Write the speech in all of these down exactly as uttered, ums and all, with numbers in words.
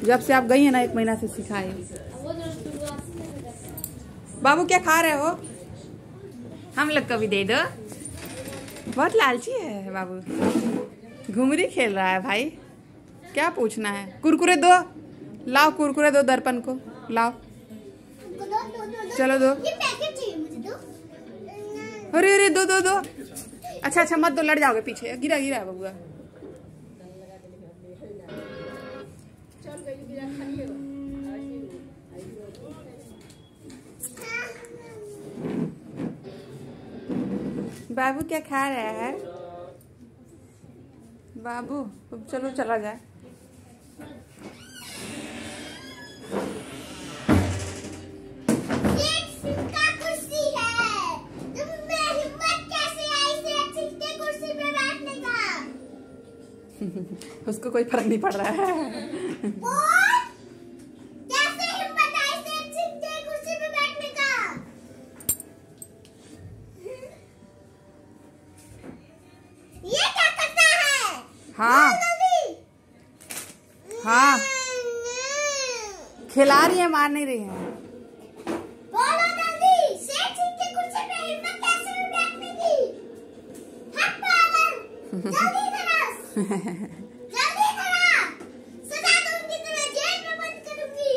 जब से आप गई है ना एक महीना से सिखाए। बाबू क्या खा रहे हो? हम लोग को भी दे दो। बहुत लालची है बाबू। घुंगरी खेल रहा है भाई। क्या पूछना है? कुरकुरे दो, लाओ कुरकुरे दो दर्पण को, लाओ। चलो दो। अरे अरे दो दो दो। अच्छा अच्छा मत दो, लड़ जाओगे पीछे। गिरा गिरा बबुआ। बाबू क्या खा रहा है? बाबू चलो चला जाए। उसको कोई फर्क नहीं पड़ रहा है। कैसे हिम्मत आई से कुर्सी पे बैठने का? ये क्या करता है? हाँ हाँ खिला रही है, मार नहीं रही है। बोलो जल्दी, सेठ सिंह की कुर्सी पे हिम्मत कैसे हुई बैठने की? हट पागल, जल्दी जल्दी करा, सजा दूंगी तुम्हें, जेल में बंद करूंगी।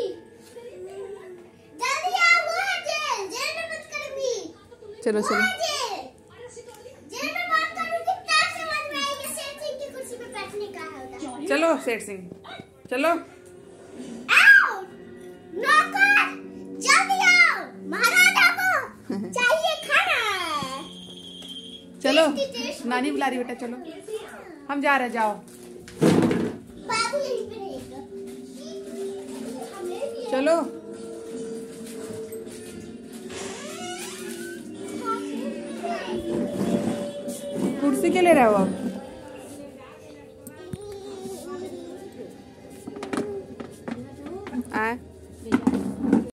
जल्दी आओ, वो है जेल, जेल में बंद करूंगी। चलो चलो जेल, जेल में बंद करूंगी। क्या समझ में आएगा सेठ सिंह की कुर्सी पे बैठने का है? चलो सेठ सिंह चलो। आओ नौकर, जल्दी आओ, महाराजा को चाहिए खाना। चलो नानी बुला रही बेटा, चलो हम जा रहे, जाओ। बाबू यहीं पे रहेगा। चलो कुर्सी के ले रहे हो आप? आ